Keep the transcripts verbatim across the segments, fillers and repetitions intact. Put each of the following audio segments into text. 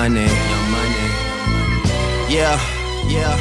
Money, Young Money. Yeah, yeah.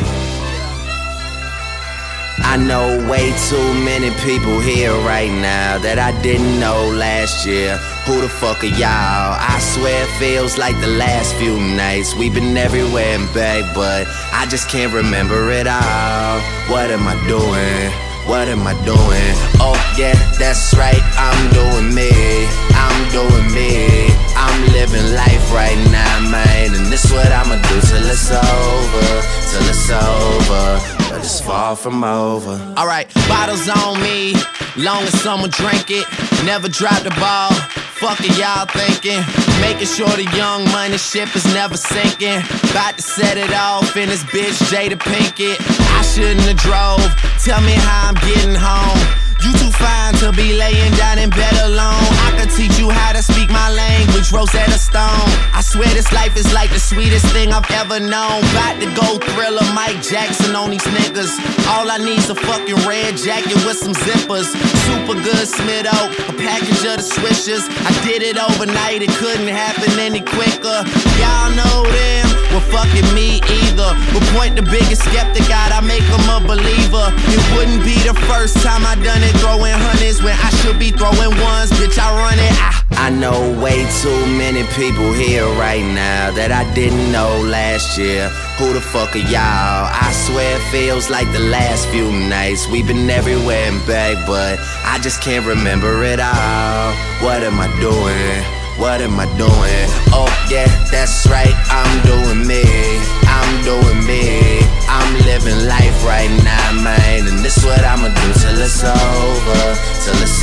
I know way too many people here right now that I didn't know last year. Who the fuck are y'all? I swear it feels like the last few nights we've been everywhere and back, but I just can't remember it all. What am I doing? What am I doing? Oh yeah, that's right, I'm doing me. I'm doing me. I'm living life right now, man, and this what I'ma do till it's over, till it's over, but it's far from over. Alright, bottles on me, long as someone drink it. Never drop the ball, fuck it y'all thinking. Making sure the Young Money ship is never sinking. About to set it off in this bitch Jada Pinkett. I shouldn't have drove, tell me how I'm getting home. You too fine to be laying down in bed alone. I could teach you how to speak my language, Rosetta Stone. I swear this life is like the sweetest thing I've ever known. About to go Thriller, Mike Jackson on these niggas. All I need's a fucking red jacket with some zippers. Super good Smitto, a package of the Swishers. I did it overnight, it couldn't happen any quicker. Y'all know them, well fucking me either. But point the biggest skeptic out, I make him a believer. It wouldn't be the first time I done it, throwing hundreds when I should be throwing ones. Bitch, I run it. I, I know way too many people here right now that I didn't know last year. Who the fuck are y'all? I swear it feels like the last few nights we've been everywhere and back, but I just can't remember it all. What am I doing? What am I doing? Oh yeah, that's right, I'm doing me. I'm doing me. I'm living life right now, man, and this what I'ma do till it's over, till it's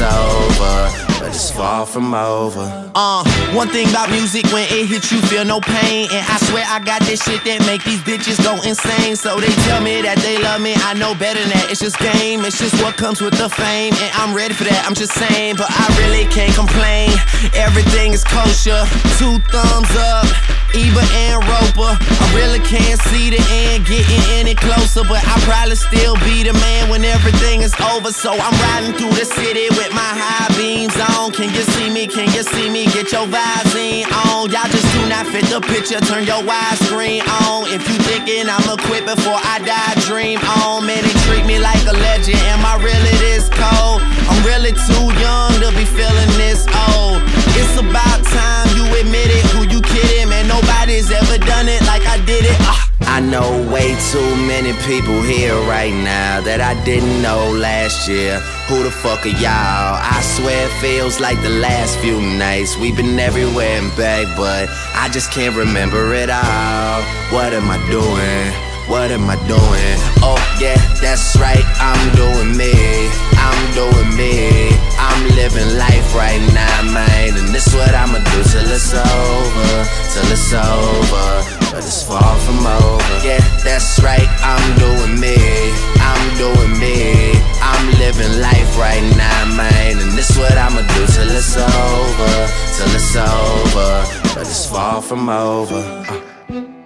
over, but it's far from over. Uh, one thing about music, when it hits you feel no pain. And I swear I got this shit that make these bitches go insane. So they tell me that they love me, I know better than that. It's just game, it's just what comes with the fame. And I'm ready for that, I'm just saying, but I really can't complain. Everything is kosher, two thumbs up, Eva and Roper. I really can't see the end getting any closer, but I'll probably still be the man when everything is over. So I'm riding through the city with my high beams on. Can you see me? Can you see me? Get your vibes in on. Y'all just do not fit the picture, turn your widescreen on. If you thinking I'ma quit before I die, dream on. Man, they treat me like a legend, am I really this cold? I'm really too young to be feeling this old. It's about time you admit it, who you kidding? Man, nobody's ever done it like I did it. uh. I know way too many people here right now that I didn't know last year. Who the fuck are y'all? I swear it feels like the last few nights we've been everywhere and back, but I just can't remember it all. What am I doing? What am I doing? Oh yeah, that's right, I'm doing me. I'm doing me. I'm living life right now, man, and this what I'ma do till it's over, till it's over, but it's far from over. Yeah, that's right, I'm doing me. I'm doing me. I'm living life right now, man, and this what I'ma do till it's over, till it's over, but it's far from over. uh.